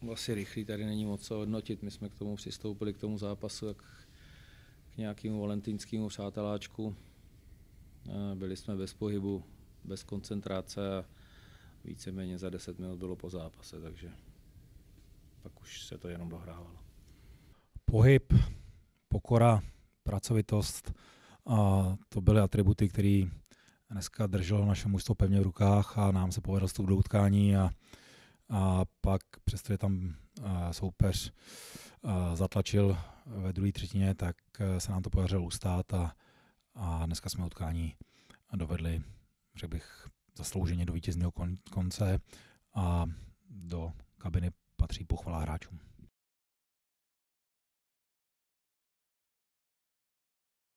Asi rychlý, tady není moc co hodnotit. My jsme k tomu přistoupili, k tomu zápasu, jak k nějakému valentýnskému přáteláčku. Byli jsme bez pohybu, bez koncentrace a víceméně za 10 minut bylo po zápase, takže pak už se to jenom dohrávalo. Pohyb, pokora, pracovitost, a to byly atributy, které dneska drželo naše mužstvo pevně v rukách a nám se povedlo vstup do utkání a pak přestože tam soupeř zatlačil ve druhé třetině, tak se nám to podařilo ustát a dneska jsme utkání dovedli, řekl bych, zaslouženě do vítězného konce a do kabiny patří pochvala hráčům.